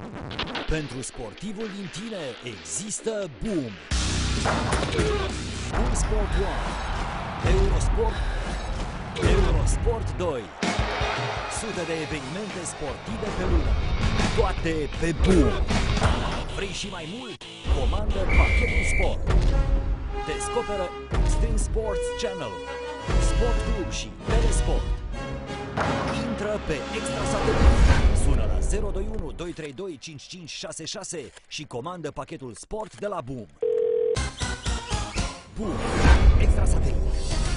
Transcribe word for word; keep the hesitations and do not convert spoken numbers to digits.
Pentru sportivul din tine există Boom! Boom Sport unu, Eurosport, Eurosport doi. Sute de evenimente sportive pe lună, toate pe Boom! Vrei și mai mult? Comandă pachetul Sport! Descoperă Extreme Sports Channel, Sport Club și Telesport. Intră pe Extra Satelit, sună la zero doi unu doi trei doi cinci cinci șase șase și comandă pachetul Sport de la Boom! Boom! Extra Satelit.